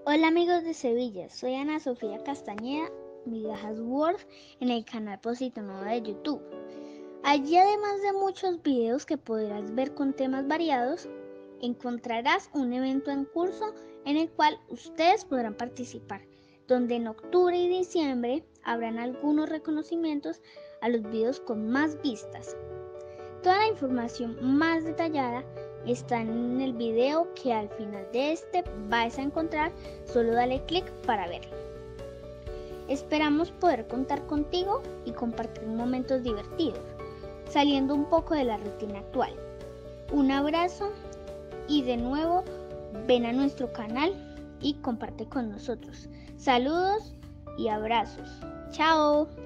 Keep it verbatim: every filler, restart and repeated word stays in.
Hola amigos de Sevilla, soy Ana Sofía Castañeda, Migajas Word, en el canal Posito Nuevo de YouTube. Allí, además de muchos videos que podrás ver con temas variados, encontrarás un evento en curso en el cual ustedes podrán participar, donde en octubre y diciembre habrán algunos reconocimientos a los videos con más vistas. Toda la información más detallada está en el video que al final de este vais a encontrar, solo dale clic para verlo. Esperamos poder contar contigo y compartir momentos divertidos, saliendo un poco de la rutina actual. Un abrazo y de nuevo ven a nuestro canal y comparte con nosotros. Saludos y abrazos. Chao.